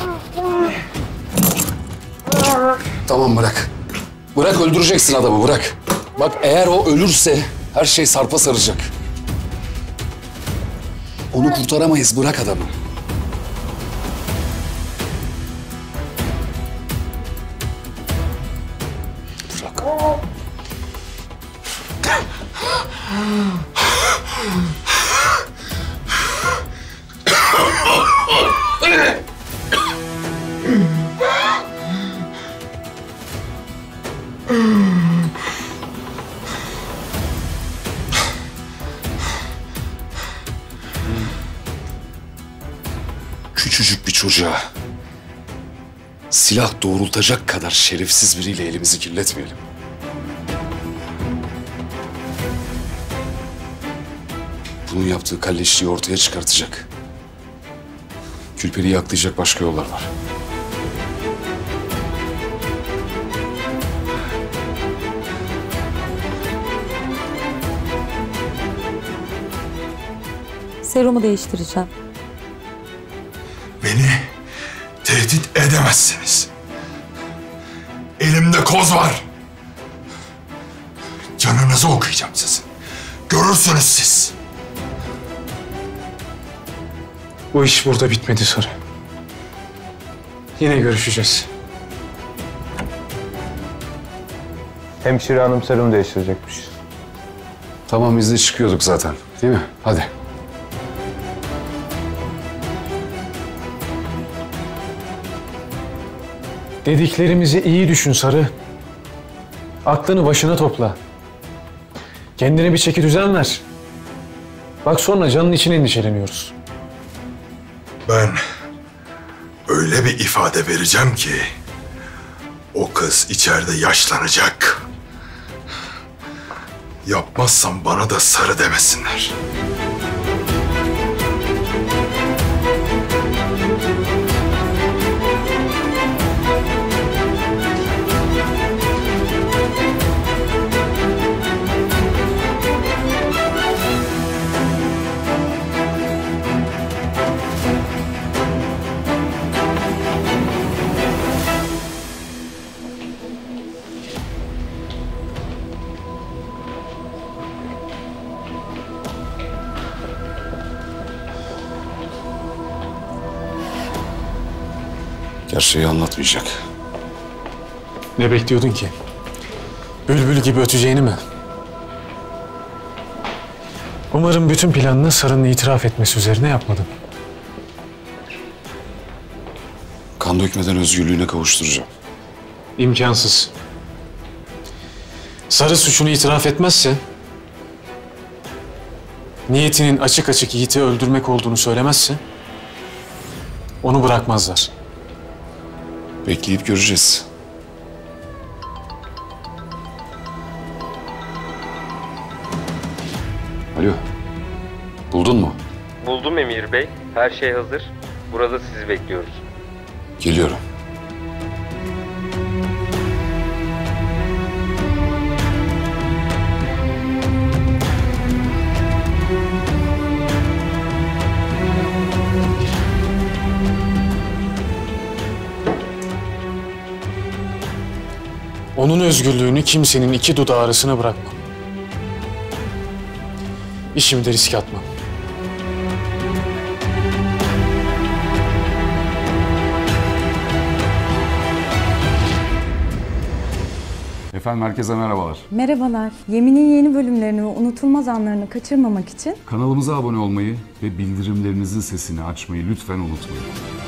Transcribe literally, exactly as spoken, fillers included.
Tamam bırak. Bırak, öldüreceksin adamı, bırak. Bak eğer o ölürse her şey sarpa saracak. Onu kurtaramayız, bırak adamı. Bırak. Küçücük bir çocuğa silah doğrultacak kadar şerefsiz biriyle elimizi kirletmeyelim. Bunun yaptığı kalleşliği ortaya çıkartacak. Gülperi'yi aklayacak başka yollar var. Serumu değiştireceğim. Beni tehdit edemezsiniz. Elimde koz var. Canınızı okuyacağım sizin. Görürsünüz siz. Bu iş burada bitmedi Sarı. Yine görüşeceğiz. Hemşire hanım serum değiştirecekmiş. Tamam, biz de çıkıyorduk zaten, değil mi? Hadi. Dediklerimizi iyi düşün Sarı. Aklını başına topla. Kendine bir çeki düzen ver. Bak sonra canın için endişeleniyoruz. Ben öyle bir ifade vereceğim ki o kız içeride yaşlanacak. Yapmazsam bana da Sarı demesinler. Gerçeği anlatmayacak. Ne bekliyordun ki? Bülbül gibi öteceğini mi? Umarım bütün planını Sarı'nın itiraf etmesi üzerine yapmadın. Kan dökmeden özgürlüğüne kavuşturacağım. İmkansız. Sarı suçunu itiraf etmezse, niyetinin açık açık Yiğit'i öldürmek olduğunu söylemezse, onu bırakmazlar. Bekleyip göreceğiz. Alo. Buldun mu? Buldum Emir Bey. Her şey hazır. Burada sizi bekliyoruz. Geliyorum. Onun özgürlüğünü kimsenin iki dudağı arasına bırakmam. İşimi de riske atmam. Efendim herkese merhabalar. Merhabalar. Yemin'in yeni bölümlerini ve unutulmaz anlarını kaçırmamak için Kanalımıza abone olmayı ve bildirimlerinizin sesini açmayı lütfen unutmayın.